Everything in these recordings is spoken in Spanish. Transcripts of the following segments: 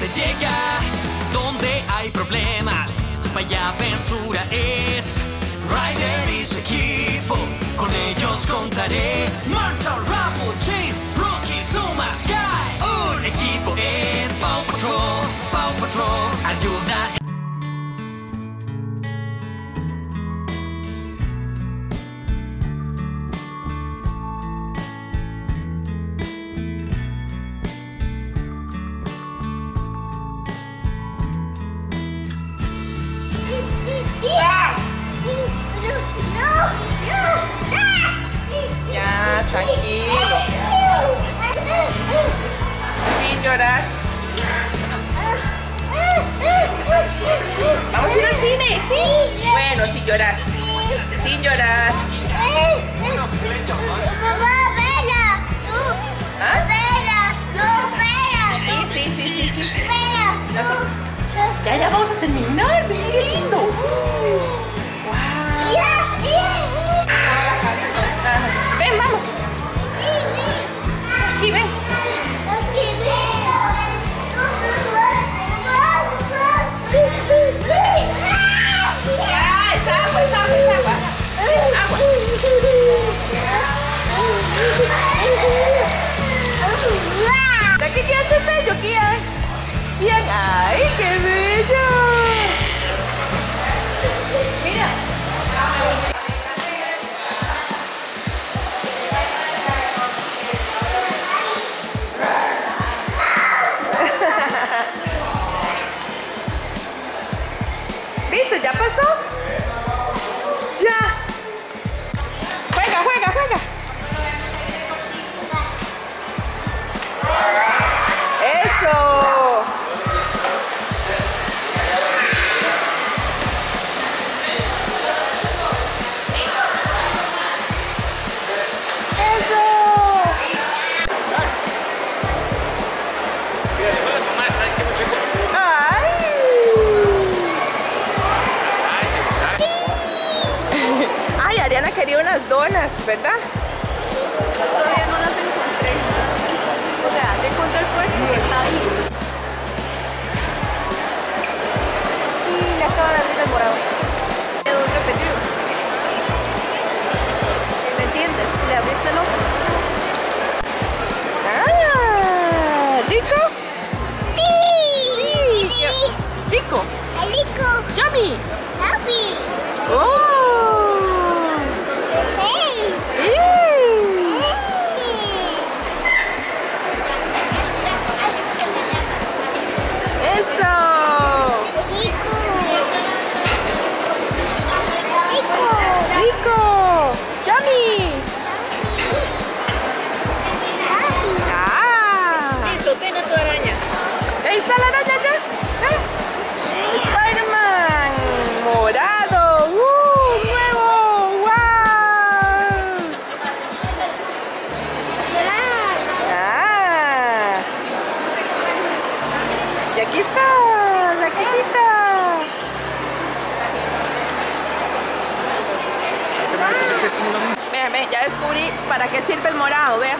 llega. Donde hay problemas, vaya aventura es. Ryder y su equipo, con ellos contaré. Marta, Rubble, Chase, Rocky, Zuma, Sky. Un equipo es Paw Patrol, Paw Patrol, ayuda. Ya, tranquilo. Sin llorar. Vamos a ir al cine, sí. Bueno, sin llorar. Sin llorar. Mamá, vela. ¿Ah? Vela. No, vela. Sí. Vela. Ya vamos a terminar. ¿Ves qué lindo? Wow. Ven, vamos. Aquí, ven. Ya, es agua. Agua. ¿De qué haces bello, Kia? Bien. ¡Ay, qué bello! Mira. ¿Listo? ¿Ya pasó? ¡Ya! ¡Juega! ¡Eso! Ay, Ariana quería unas donas, ¿verdad? Todavía no las encontré. O sea, se encontró el puesto que está ahí. Y le acaba de abrir el morado. De dos repetidos. ¿Me entiendes? Le abriste el otro. Ah, ¿rico? Sí. ¿Rico? Rico. ¡Yummy! Happy. ¡Oh! Ahí está la araña ya. Spider-Man morado. Nuevo. Wow. Ah. Y aquí está la cajita. Vean, ya descubrí para qué sirve el morado, vean.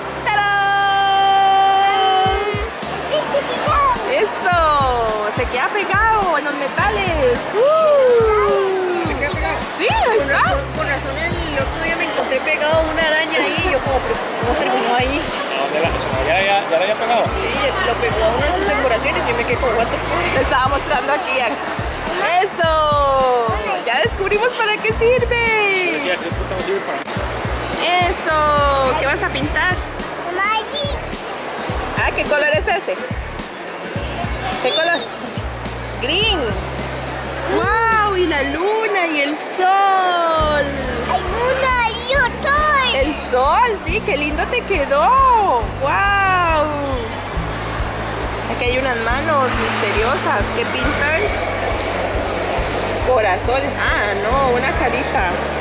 ¡Eso! Se queda pegado en los metales. ¿Se queda pegado? Sí, ahí está. Con razón el otro día me encontré pegado una araña ahí y yo como, pero ¿cómo terminó ahí? ¿Ya la había pegado? Sí, lo pegó a una de sus decoraciones y yo me quedé como, what the fuck. Le estaba mostrando aquí. ¡Eso! Ya descubrimos para qué sirve. Sí, aquí no sirve para... ¡Eso! ¿Qué vas a pintar? Ah, ¿qué color es ese? ¿Qué color? Green. ¡Wow! Y la luna y el sol. Hay luna y yo soy. El sol, sí, qué lindo te quedó. ¡Wow! Aquí hay unas manos misteriosas que pintan corazones. Ah, no, una carita.